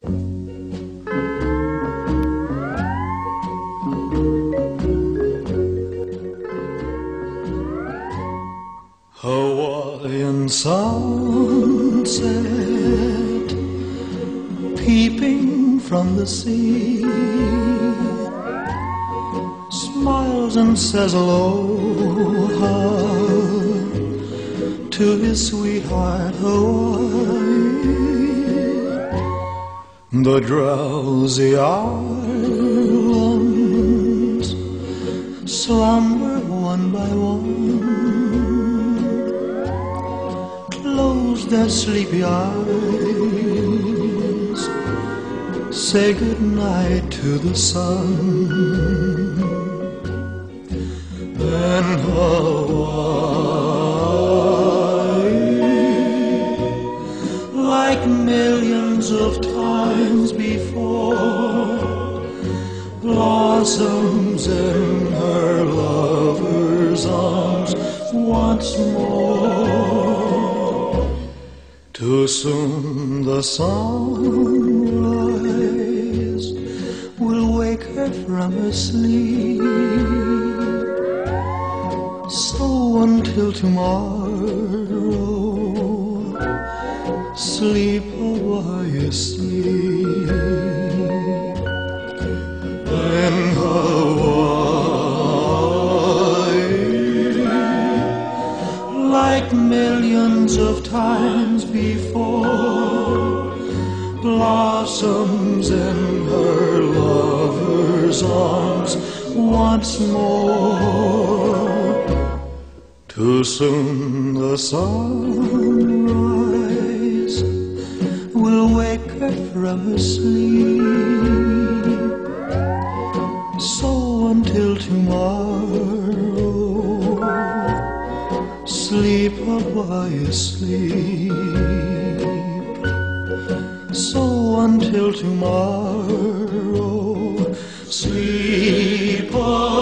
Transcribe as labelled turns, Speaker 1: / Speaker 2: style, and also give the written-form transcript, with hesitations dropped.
Speaker 1: Hawaiian sunset peeping from the sea, smiles and says aloha to his sweetheart Hawaii. The drowsy islands slumber one by one, close their sleepy eyes, say goodnight to the sun. Then Hawaii, like millions of times before, blossoms in her lover's arms once more. Too soon the sunrise will wake her from her sleep, so until tomorrow, sleep Hawaii, sleep. In Hawaii, like millions of times before, blossoms in her lover's arms once more. Too soon the sunrise will wake her from her sleep, so until tomorrow, sleep Hawaii, sleep. So until tomorrow, sleep Hawaii.